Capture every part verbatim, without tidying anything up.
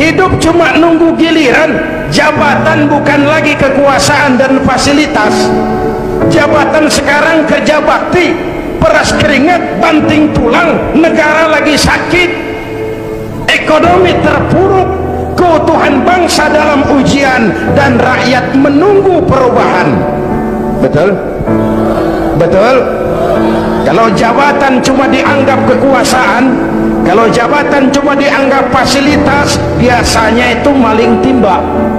Hidup cuma nunggu giliran. Jabatan bukan lagi kekuasaan dan fasilitas. Jabatan sekarang kerja bakti, peras keringat, banting tulang. Negara lagi sakit, ekonomi terpuruk, keutuhan bangsa dalam ujian, dan rakyat menunggu perubahan. Betul? Betul? Kalau jabatan cuma dianggap kekuasaan, kalau jabatan cuma dianggap fasilitas, biasanya itu maling timba.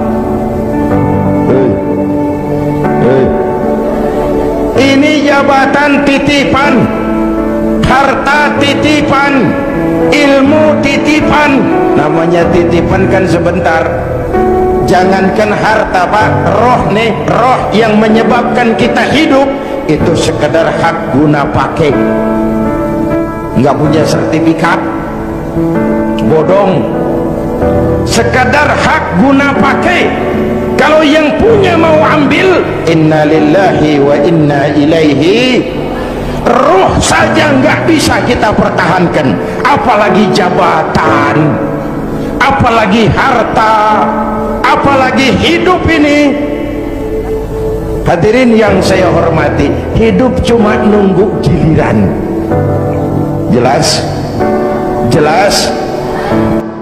Hey. Hey. Ini jabatan titipan, harta titipan, ilmu titipan. Namanya titipan kan sebentar. Jangankan harta pak, roh nih, roh yang menyebabkan kita hidup itu sekedar hak guna pakai. Nggak punya sertifikat, bodong. Sekadar hak guna pakai. Kalau yang punya mau ambil, inna lillahi wa inna ilaihi. Roh saja nggak bisa kita pertahankan, apalagi jabatan, apalagi harta, apalagi hidup ini. Hadirin yang saya hormati, hidup cuma nunggu giliran. Jelas? Jelas?